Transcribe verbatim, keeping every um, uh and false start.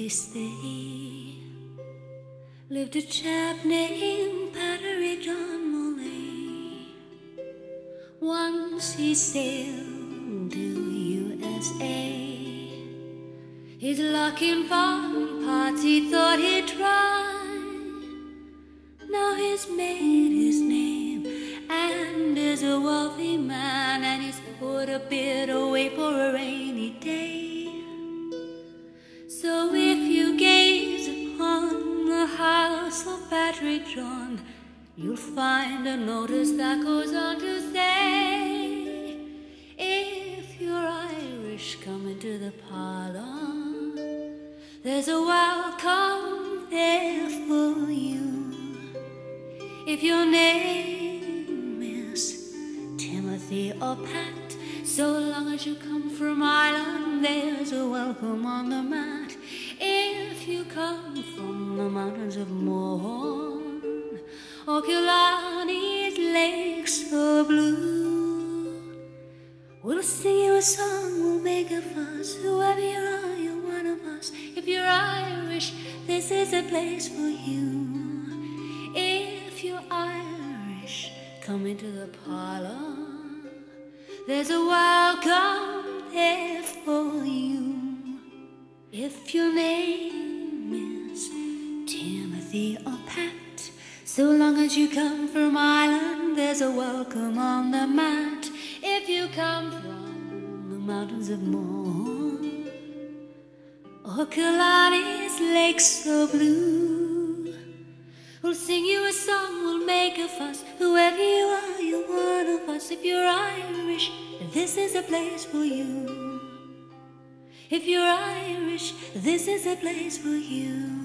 place there lived a chap named Parlour John Molay. Once he sailed to U S A. His luck in foreign parts he thought he'd try. Now he's made his name and is a wealthy man, and he's put a bit away for a rainy day. So if you gaze upon the house of Patrick John, you'll find a notice that goes on to say, if you're Irish, come into the parlour. There's a welcome there for you. If your name is Timothy or Pat, so long as you come from Ireland, there's a welcome on the mat. If you come from the mountains of Mourne or Killarney's lakes so blue, we'll sing you a song, we'll make a fuss. Whoever you are, you're one of us. If you're Irish, this is a place for you. If you're Irish, come into the parlour. There's a welcome there for you. If your name is Timothy or Pat, so long as you come from Ireland, there's a welcome on the mat. If you come from the mountains of Mourne or Killarney's lakes so blue, we'll sing you a song, we'll make a fuss. Whoever you are, you're one of us. If you're Irish, this is a place for you. If you're Irish, this is a place for you.